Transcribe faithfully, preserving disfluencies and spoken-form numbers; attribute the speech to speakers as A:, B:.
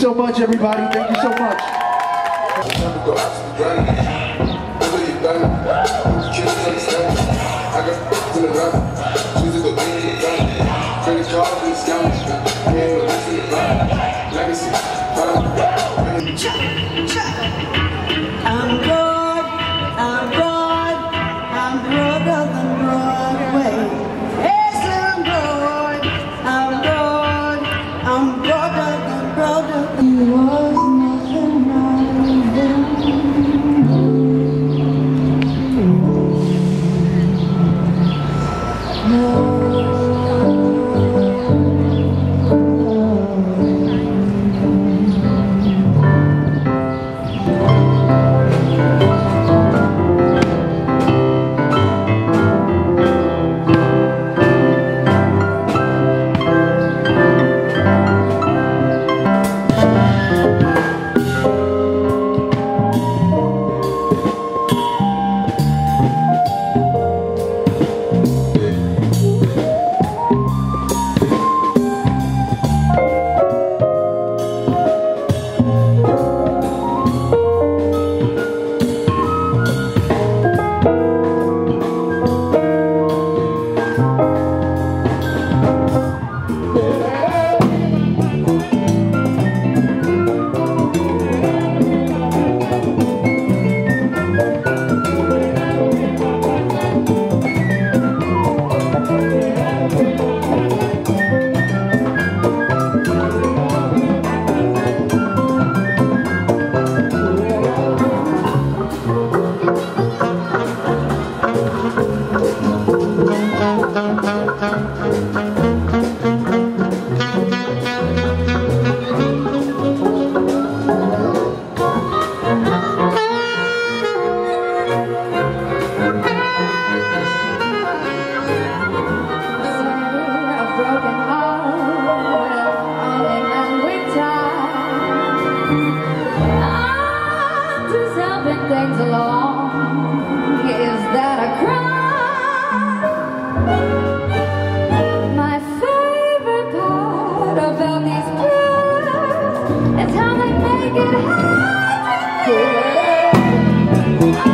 A: so much, everybody. Thank you so much.
B: I'm broad, I'm broad, I'm broader than Broadway. Yes, I'm broad, I'm broad, I'm broader than broader than you was nothing wrong then. No.
C: Things along, is that a crime? My favorite part about these pills is how they make it hard to live.